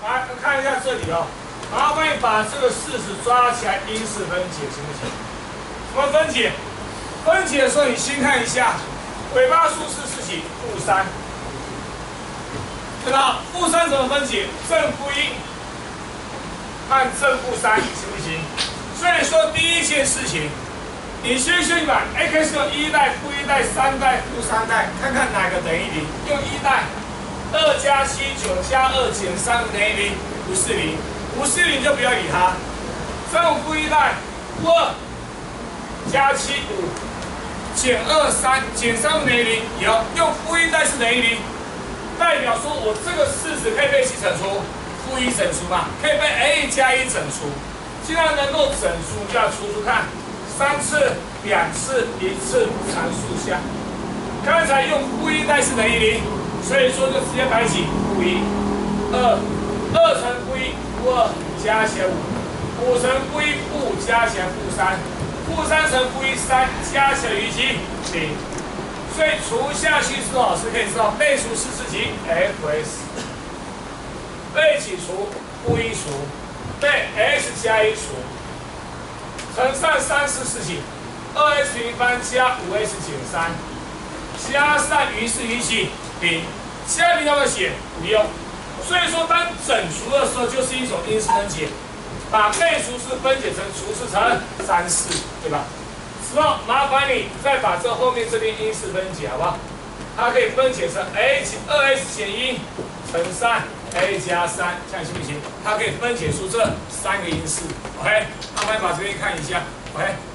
来看一下这里哦，麻烦你把这个40抓起来，因式分解行不行？怎么分解？分解的时候你先看一下，尾巴数是4起-3，对吧？-3怎么分解？正负1和正负3，行不行？所以说第一件事情，你先去把 x 有1代、负1代、3代、负3代，看看哪个等于0。用1代，2加7 9加2减3等于0，不是0，不是0就不要理它。正负1代，负2加7 5减2 3减3等于0，有用负1代是等于0，代表说我这个40可以被一起整除，负1整除嘛，可以被 a 加1整除。既然能够整除，就要除除看，3次、2次、1次阐述下。刚才用负1代是等于0，所以说就直接摆一起，负1、2乘负1，负2加起来5，5乘负1，负5加起来负3，负3乘负1，3加起来余积0。所以除下去之后，老师可以知道被除是自己 fs， 被起除负1除。被 x 加1除，乘上3是4起，2x 平方加5x 减3，加上余是余起0，下面要不要写？不用。所以说，当整除的时候，就是一种因式分解，把被除式分解成除式乘3、4，对吧？之后麻烦你再把这后面这边因式分解，好不好？它可以分解成 2x 减1乘上 a 加3，这样行不行？它可以分解出这3个因式 ，OK？麻烦把这边看一下 ，OK？